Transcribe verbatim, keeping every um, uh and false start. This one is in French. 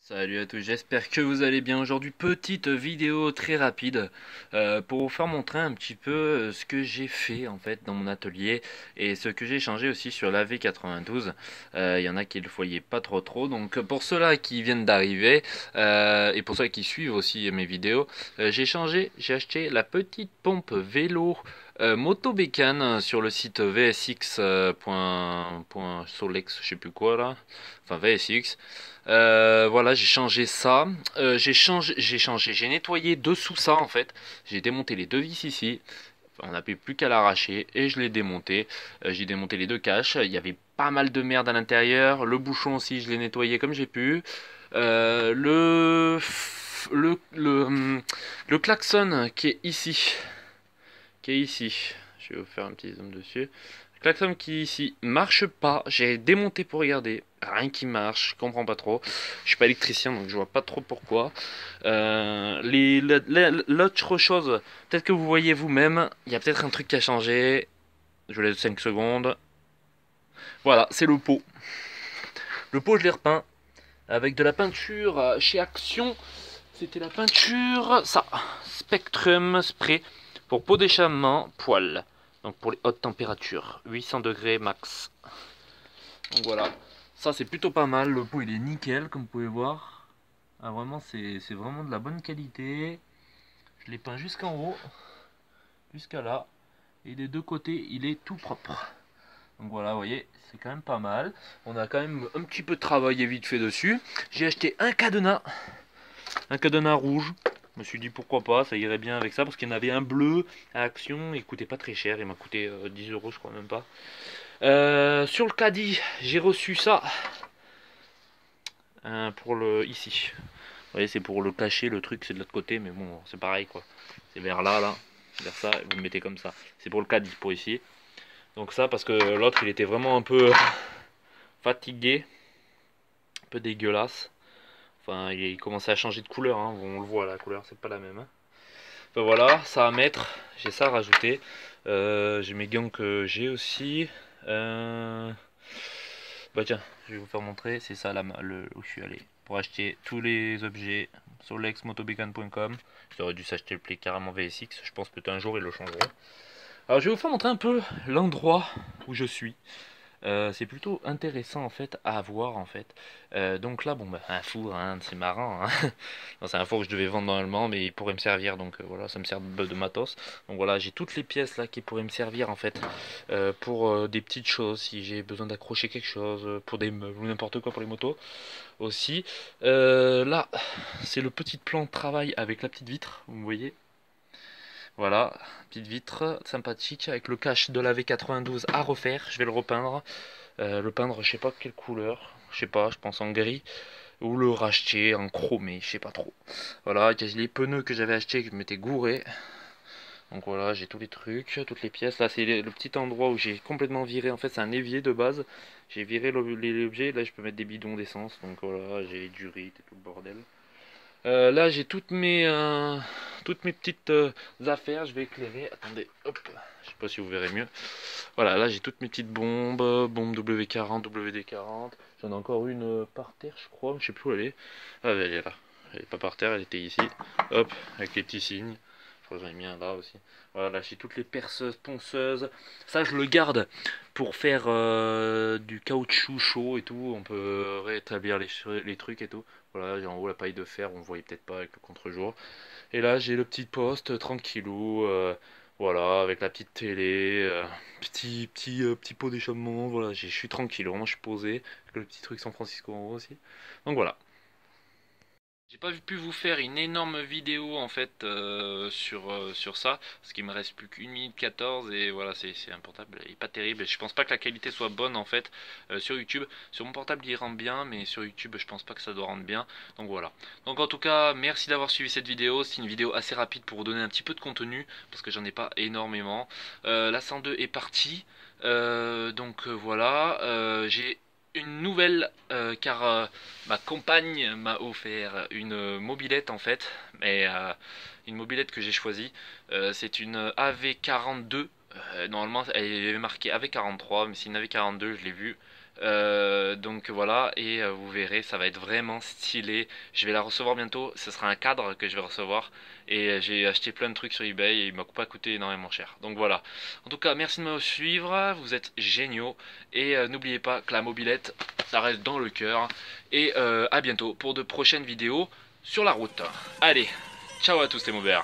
Salut à tous, j'espère que vous allez bien. Aujourd'hui, petite vidéo très rapide euh, pour vous faire montrer un petit peu euh, ce que j'ai fait en fait dans mon atelier et ce que j'ai changé aussi sur la V quatre-vingt-douze. Euh, Il y en a qui le voyaient pas trop trop, donc pour ceux-là qui viennent d'arriver euh, et pour ceux qui suivent aussi mes vidéos, euh, j'ai changé, j'ai acheté la petite pompe vélo euh, moto bécane sur le site v s x point solex, je sais plus quoi là, enfin V S X. Euh, voilà, j'ai changé ça. Euh, j'ai changé, j'ai changé, j'ai nettoyé dessous ça en fait. J'ai démonté les deux vis ici. On n'a plus qu'à l'arracher et je l'ai démonté. Euh, j'ai démonté les deux caches. Il y avait pas mal de merde à l'intérieur. Le bouchon aussi, je l'ai nettoyé comme j'ai pu. Euh, le, le, le, hum, le klaxon qui est ici, qui est ici. Je vais vous faire un petit zoom dessus. Le klaxon qui est ici marche pas. J'ai démonté pour regarder. Rien qui marche. Je comprends pas trop. Je suis pas électricien donc je vois pas trop pourquoi. Euh, les, la- la- L'autre chose, peut-être que vous voyez vous-même. Il y a peut-être un truc qui a changé. Je vous laisse cinq secondes. Voilà, c'est le pot. Le pot, je l'ai repeint avec de la peinture euh, chez Action. C'était la peinture, ça, Spectrum Spray pour peau d'échappement, poil. Donc pour les hautes températures, huit cents degrés max. Donc voilà, ça c'est plutôt pas mal. Le pot il est nickel comme vous pouvez voir. Ah, vraiment c'est vraiment de la bonne qualité. Je l'ai peint jusqu'en haut, jusqu'à là. Et des deux côtés il est tout propre. Donc voilà, vous voyez, c'est quand même pas mal. On a quand même un petit peu travaillé vite fait dessus. J'ai acheté un cadenas. Un cadenas rouge. Je me suis dit pourquoi pas, ça irait bien avec ça. Parce qu'il y en avait un bleu à Action. Il coûtait pas très cher. Il m'a coûté euh, dix euros, je crois même pas. Euh, sur le caddie, j'ai reçu ça. Euh, pour le ici. Vous voyez, c'est pour le cacher. Le truc, c'est de l'autre côté. Mais bon, c'est pareil quoi. C'est vers là, là. Vers ça. Et vous le mettez comme ça. C'est pour le caddie, pour ici. Donc ça, parce que l'autre, il était vraiment un peu fatigué. Un peu dégueulasse. Enfin, il commençait à changer de couleur. Hein. On le voit, la couleur, c'est pas la même. Hein. Ben voilà, ça à mettre, j'ai ça à rajouter. Euh, j'ai mes gants que j'ai aussi. Euh... Bah tiens, je vais vous faire montrer, c'est ça là le, où je suis allé. Pour acheter tous les objets, solex motobeacon point com. J'aurais dû s'acheter le play carrément V S X, je pense que un jour ils le changeront. Alors je vais vous faire montrer un peu l'endroit où je suis. Euh, c'est plutôt intéressant en fait à voir en fait. Euh, donc là, bon, bah, un four, hein, c'est marrant. Hein. Non, c'est un four que je devais vendre normalement, mais il pourrait me servir, donc euh, voilà, ça me sert de, de matos. Donc voilà, j'ai toutes les pièces là qui pourraient me servir en fait euh, pour euh, des petites choses, si j'ai besoin d'accrocher quelque chose, euh, pour des meubles ou n'importe quoi pour les motos aussi. Euh, là, c'est le petit plan de travail avec la petite vitre, vous voyez. Voilà, petite vitre sympathique avec le cache de la V quatre-vingt-douze à refaire. Je vais le repeindre. Euh, le peindre, je sais pas quelle couleur, je sais pas, je pense en gris, ou le racheter en chromé, je sais pas trop. Voilà, il y a les pneus que j'avais achetés que je m'étais gouré. Donc voilà, j'ai tous les trucs, toutes les pièces. Là, c'est le petit endroit où j'ai complètement viré. En fait, c'est un évier de base. J'ai viré l'objet. Là, je peux mettre des bidons d'essence. Donc voilà, j'ai du riz et tout le bordel. Euh, là, j'ai toutes mes, euh, toutes mes petites euh, affaires. Je vais éclairer. Attendez, hop. Je sais pas si vous verrez mieux. Voilà, là j'ai toutes mes petites bombes, bombe W quarante, W D quarante. J'en ai encore une euh, par terre, je crois, je sais plus où elle est. Ah, elle est là. Elle est pas par terre, elle était ici. Hop, avec les petits signes. Je crois que j'en ai mis un là aussi. Voilà, là j'ai toutes les perceuses, ponceuses. Ça, je le garde pour faire euh, du caoutchouc chaud et tout. On peut rétablir les, les trucs et tout. Voilà, j'ai en haut la paille de fer, on ne voyait peut-être pas avec le contre-jour. Et là, j'ai le petit poste, tranquillou. Euh, voilà, avec la petite télé, euh, petit, petit, euh, petit pot d'échappement. Voilà, je suis tranquille, vraiment, je suis posé. Avec le petit truc San Francisco en haut aussi. Donc voilà. J'ai pas pu vous faire une énorme vidéo en fait euh, sur, euh, sur ça, parce qu'il me reste plus qu'une minute quatorze et voilà, c'est un portable, il est pas terrible. Je pense pas que la qualité soit bonne en fait euh, sur YouTube. Sur mon portable il rend bien, mais sur YouTube je pense pas que ça doit rendre bien. Donc voilà. Donc en tout cas, merci d'avoir suivi cette vidéo. C'est une vidéo assez rapide pour vous donner un petit peu de contenu, parce que j'en ai pas énormément. Euh, la cent deux est partie. Euh, donc euh, voilà, euh, j'ai une nouvelle euh, car euh, ma compagne m'a offert une mobilette en fait, mais euh, une mobilette que j'ai choisie. Euh, c'est une A V quarante-deux. Euh, normalement, elle est marquée A V quarante-trois, mais c'est une A V quarante-deux, je l'ai vue. Euh, donc voilà, et euh, vous verrez, ça va être vraiment stylé. Je vais la recevoir bientôt, ce sera un cadre que je vais recevoir. Et euh, j'ai acheté plein de trucs sur eBay et il m'a pas coûté énormément cher. Donc voilà. En tout cas, merci de me suivre, vous êtes géniaux. Et euh, n'oubliez pas que la mobilette, ça reste dans le cœur. Et euh, à bientôt pour de prochaines vidéos sur la route. Allez, ciao à tous les mobiles.